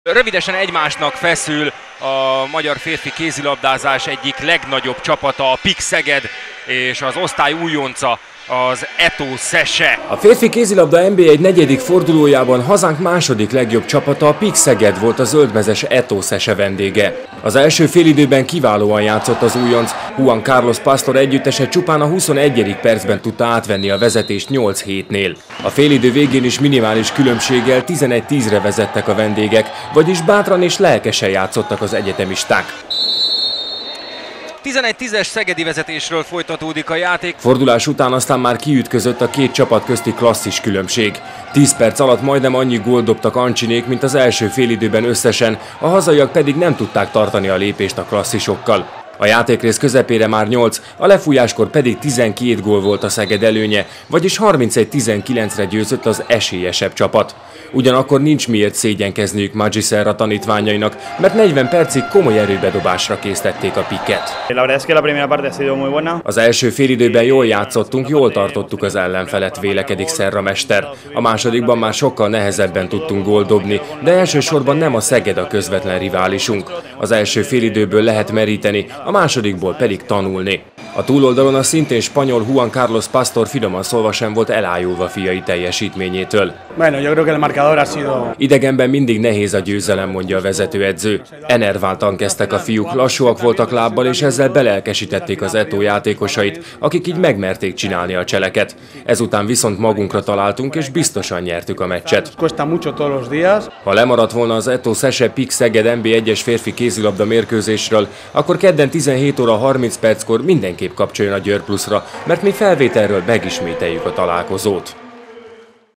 Rövidesen egymásnak feszül a magyar férfi kézilabdázás egyik legnagyobb csapata, a PIK Szeged, és az osztály újonca, az Eto Szese. A férfi kézilabda NB1 negyedik fordulójában hazánk második legjobb csapata, a PIK Szeged volt a zöldmezes Eto Szese vendége. Az első félidőben kiválóan játszott az újonc, Juan Carlos Pastor együttese csupán a 21. percben tudta átvenni a vezetést 8-7-nél. A félidő végén is minimális különbséggel 11-10-re vezettek a vendégek, vagyis bátran és lelkesen játszottak az egyetemisták. 11-10-es szegedi vezetésről folytatódik a játék. Fordulás után aztán már kiütközött a két csapat közti klasszis különbség. 10 perc alatt majdnem annyi gólt dobtak Ancsinék, mint az első félidőben összesen, a hazaiak pedig nem tudták tartani a lépést a klasszisokkal. A játékrész közepére már 8, a lefújáskor pedig 12 gól volt a Szeged előnye, vagyis 31-19-re győzött az esélyesebb csapat. Ugyanakkor nincs miért szégyenkezniük Magiserra tanítványainak, mert 40 percig komoly erőbedobásra késztették a Piket. Az első félidőben jól játszottunk, jól tartottuk az ellenfelet, vélekedik Serra mester. A másodikban már sokkal nehezebben tudtunk gólt dobni, de elsősorban nem a Szeged a közvetlen riválisunk. Az első félidőből lehet meríteni, a másodikból pedig tanulni. A túloldalon a szintén spanyol Juan Carlos Pastor finoman szólva sem volt elájulva fiai teljesítményétől. Idegenben mindig nehéz a győzelem, mondja a vezetőedző. Enerváltan kezdtek a fiúk, lassúak voltak lábbal, és ezzel belelkesítették az Eto játékosait, akik így megmerték csinálni a cseleket. Ezután viszont magunkra találtunk, és biztosan nyertük a meccset. Ha lemaradt volna az Eto Szese PIK Szeged NB1-es férfi kézilabda mérkőzésről, akkor kedden 17 óra 30 perckor mindenképp kapcsoljon a Győr Pluszra, mert mi felvételről megismételjük a találkozót.